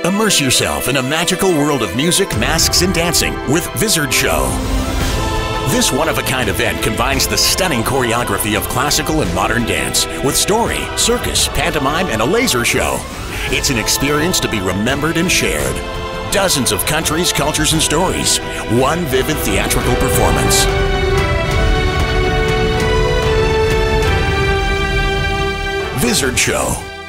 Immerse yourself in a magical world of music, masks, and dancing with Vizard Show. This one-of-a-kind event combines the stunning choreography of classical and modern dance with story, circus, pantomime, and a laser show. It's an experience to be remembered and shared. Dozens of countries, cultures, and stories. One vivid theatrical performance. Vizard Show.